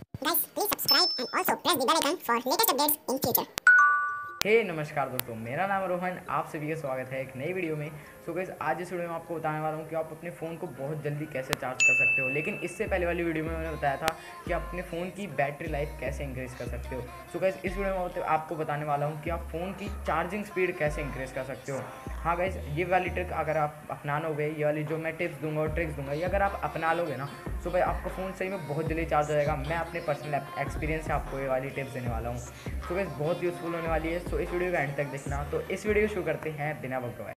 Guys, please subscribe and also press the bell icon for latest updates in future. नमस्कार दोस्तों, मेरा नाम रोहन। आप सभी का स्वागत है एक नई वीडियो में। सो गाइस, आज इस वीडियो में आपको बताने वाला हूँ कि आप अपने फ़ोन को बहुत जल्दी कैसे चार्ज कर सकते हो। लेकिन इससे पहले वाली वीडियो में मैंने बताया था कि आप अपने फ़ोन की बैटरी लाइफ कैसे इंक्रीज़ कर सकते हो। सो गाइस, इस वीडियो में आपको बताने वाला हूँ कि आप फ़ोन की चार्जिंग स्पीड कैसे इंक्रीज़ कर सकते हो। हाँ गाइस, ये वाली ट्रिक अगर आप अपना लोगे, ये वाली जो मैं टिप्स दूंगा और ट्रिक्स दूंगा, ये अगर आप अपना लोगे ना, तो भाई आपका फ़ोन सही में बहुत जल्दी चार्ज हो जाएगा। मैं अपने पर्सनल एक्सपीरियंस से आपको ये वाली टिप्स देने वाला हूँ। तो गाइस, बहुत यूज़फुल होने वाली है। सो इस वीडियो का एंड तक देखना। तो इस वीडियो को शुरू करते हैं बिना वक्त गवाए।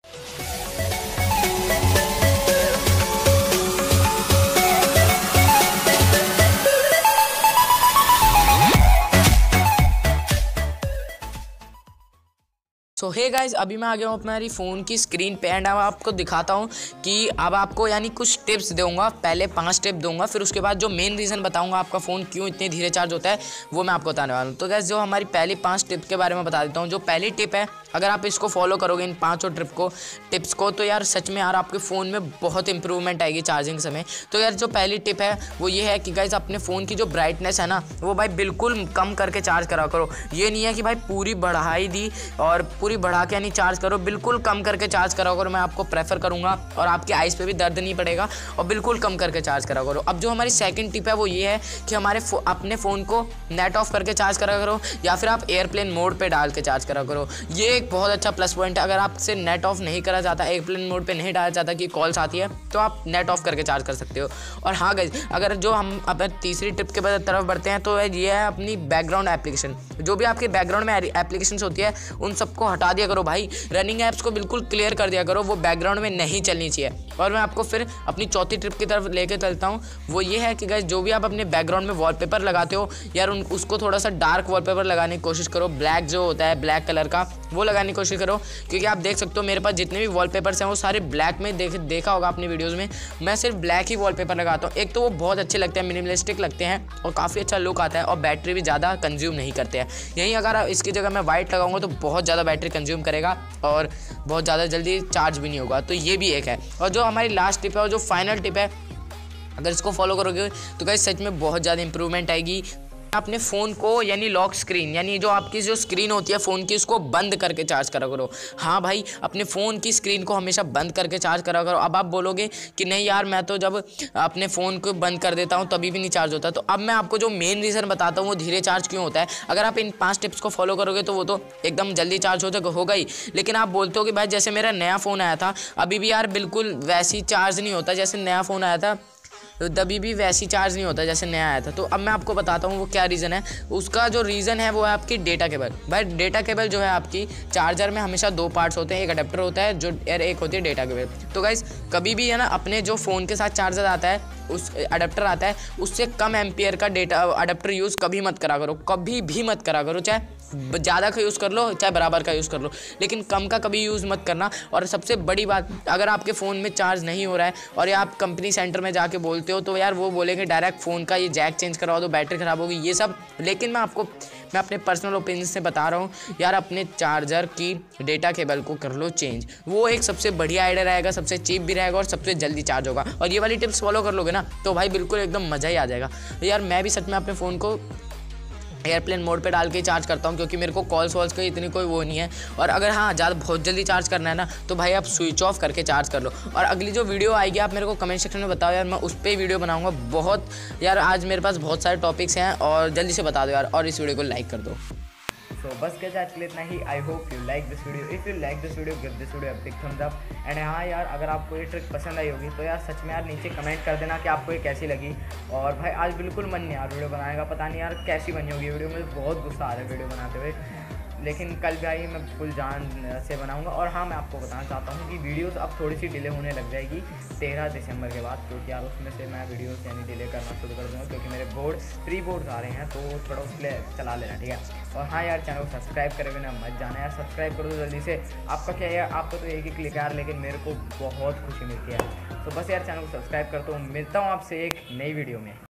सो हे गाइज, अभी मैं आ गया हूँ अपनी फ़ोन की स्क्रीन पे एंड अब आपको दिखाता हूँ कि अब आपको यानी कुछ टिप्स दूंगा। पहले 5 टिप दूंगा, फिर उसके बाद जो मेन रीज़न बताऊंगा आपका फ़ोन क्यों इतनी धीरे चार्ज होता है वो मैं आपको बताने वाला हूँ। तो गाइज, जो हमारी पहली 5 टिप के बारे में बता देता हूँ। जो पहली टिप है, अगर आप इसको फॉलो करोगे इन 5 टिप्स को, तो यार सच में यार आपके फ़ोन में बहुत इंप्रूवमेंट आएगी चार्जिंग समय। तो यार जो पहली टिप है वो ये है कि गाइज, अपने फ़ोन की जो ब्राइटनेस है ना, वो भाई बिल्कुल कम करके चार्ज करा करो। ये नहीं है कि भाई पूरी बढ़ाई दी और पूरी बढ़ा के यानी चार्ज करो, बिल्कुल कम करके चार्ज करा करो। मैं आपको प्रेफर करूंगा और आपकी आइज़ पे भी दर्द नहीं पड़ेगा, और बिल्कुल कम करके चार्ज करा करो। अब जो हमारी सेकंड टिप है वो ये है कि अपने फ़ोन को नेट ऑफ करके चार्ज करा करो, या फिर आप एयरप्लेन मोड पे डाल के चार्ज करा करो। ये एक बहुत अच्छा प्लस पॉइंट है। अगर आपसे नेट ऑफ नहीं करा जाता, एयरप्लेन मोड पे नहीं डाला जाता कि कॉल्स आती है, तो आप नेट ऑफ करके चार्ज कर सकते हो। और हाँ गाइस, अगर जो हम अपने तीसरी टिप के तरफ बढ़ते हैं, तो ये है अपनी बैकग्राउंड एप्लीकेशन। जो भी आपके बैकग्राउंड में एप्लीकेशन होती है उन सबको हटा दिया करो भाई। रनिंग ऐप्स को बिल्कुल क्लियर कर दिया करो, वो बैकग्राउंड में नहीं चलनी चाहिए। और मैं आपको फिर अपनी चौथी ट्रिप की तरफ लेके चलता हूँ। वो ये है कि गाइस, जो भी आप अपने बैकग्राउंड में वॉलपेपर लगाते हो यार, उसको थोड़ा सा डार्क वॉलपेपर लगाने की कोशिश करो। ब्लैक जो होता है, ब्लैक कलर का, वो लगाने की कोशिश करो। क्योंकि आप देख सकते हो मेरे पास जितने भी वॉलपेपर्स हैं वो सारे ब्लैक में देखा होगा अपनी वीडियोज़ में। मैं सिर्फ ब्लैक ही वॉलपेपर लगाता हूँ। एक तो वो बहुत अच्छे लगते हैं, मिनिमलिस्टिक लगते हैं और काफ़ी अच्छा लुक आता है, और बैटरी भी ज़्यादा कंज्यूम नहीं करते हैं। यहीं अगर इसकी जगह मैं वाइट लगाऊंगा तो बहुत ज़्यादा बैटरी कंज्यूम करेगा और बहुत ज़्यादा जल्दी चार्ज भी नहीं होगा। तो ये भी एक है। और जो हमारी लास्ट टिप है और जो फाइनल टिप है, अगर इसको फॉलो करोगे तो गाइस सच में बहुत ज़्यादा इंप्रूवमेंट आएगी। अपने फ़ोन को यानी लॉक स्क्रीन, यानी जो आपकी जो स्क्रीन होती है फ़ोन की, उसको बंद करके चार्ज करा करो। हाँ भाई, अपने फ़ोन की स्क्रीन को हमेशा बंद करके चार्ज करा करो। अब आप बोलोगे कि नहीं यार, मैं तो जब अपने फ़ोन को बंद कर देता हूँ तभी भी नहीं चार्ज होता। तो अब मैं आपको जो मेन रीज़न बताता हूँ वो धीरे चार्ज क्यों होता है। अगर आप इन 5 टिप्स को फॉलो करोगे तो वो तो एकदम जल्दी चार्ज होगा ही। लेकिन आप बोलते हो कि भाई जैसे मेरा नया फ़ोन आया था, अभी भी यार बिल्कुल वैसी चार्ज नहीं होता जैसे नया फ़ोन आया था, तो तभी भी वैसी चार्ज नहीं होता जैसे नया आया था। तो अब मैं आपको बताता हूँ वो क्या रीज़न है। उसका जो रीज़न है वो है आपकी डेटा केबल। भाई डेटा केबल जो है आपकी, चार्जर में हमेशा 2 पार्ट्स होते हैं, एक अडेप्टर होता है जो, और एक होती है डेटा केबल। तो गाइस, कभी भी है ना, अपने जो फ़ोन के साथ चार्जर आता है, उस अडेप्टर आता है, उससे कम एम्पियर का डेटा अडेप्टर यूज़ कभी मत करा करो। कभी भी मत करा करो। चाहे ज़्यादा का यूज़ कर लो, चाहे बराबर का यूज़ कर लो, लेकिन कम का कभी यूज़ मत करना। और सबसे बड़ी बात, अगर आपके फ़ोन में चार्ज नहीं हो रहा है और या आप कंपनी सेंटर में जाके बोलते हो, तो यार वो बोलेंगे डायरेक्ट फ़ोन का ये जैक चेंज करवा दो, बैटरी ख़राब होगी, ये सब। लेकिन मैं अपने पर्सनल ओपिनियन से बता रहा हूँ यार, अपने चार्जर की डेटा केबल को कर लो चेंज। वो एक सबसे बढ़िया आइडिया रहेगा, सबसे चीप भी रहेगा और सबसे जल्दी चार्ज होगा। और ये वाली टिप्स फॉलो कर लोगे ना, तो भाई बिल्कुल एकदम मज़ा ही आ जाएगा। तो यार मैं भी सच में अपने फ़ोन को एयरप्लेन मोड पे डाल के चार्ज करता हूँ, क्योंकि मेरे को कॉल्स वॉल्स का इतनी कोई वो नहीं है। और अगर हाँ ज़्यादा बहुत जल्दी चार्ज करना है ना, तो भाई आप स्विच ऑफ करके चार्ज कर लो। और अगली जो वीडियो आएगी आप मेरे को कमेंट सेक्शन में बताओ यार, मैं उस पर वीडियो बनाऊँगा। बहुत यार आज मेरे पास बहुत सारे टॉपिक्स हैं, और जल्दी से बता दो यार, और इस वीडियो को लाइक कर दो। सो बस कैसे आज के लिए इतना ही। I hope you like this video. If you like this video, give this video a big thumbs up. And हाँ यार, अगर आपको ये ट्रिक पसंद आई होगी तो यार सच में यार नीचे कमेंट कर देना कि आपको ये कैसी लगी। और भाई आज बिल्कुल मन नहीं यार वीडियो बनाने का, पता नहीं यार कैसी बनी होगी वीडियो। मुझे बहुत गुस्सा आ रहा है वीडियो बनाते हुए, लेकिन कल भी आई मैं फुल जान से बनाऊंगा। और हाँ, मैं आपको बताना चाहता हूँ कि वीडियोस अब थोड़ी सी डिले होने लग जाएगी 13 दिसंबर के बाद, क्योंकि यार उसमें से मैं वीडियोस यानी डिले करना शुरू कर दूँगा, क्योंकि मेरे प्री बोर्ड्स आ रहे हैं, तो थोड़ा उसके लिए चला लेना, ठीक है। और हाँ यार, चैनल को सब्सक्राइब करे बिना मत जाना यार, सब्सक्राइब कर दो जल्दी से। आपका क्या है, आपको तो एक ही क्लिक यार, लेकिन मेरे को बहुत खुशी मिलती है। तो बस यार चैनल को सब्सक्राइब करता हूँ। मिलता हूँ आपसे एक नई वीडियो में।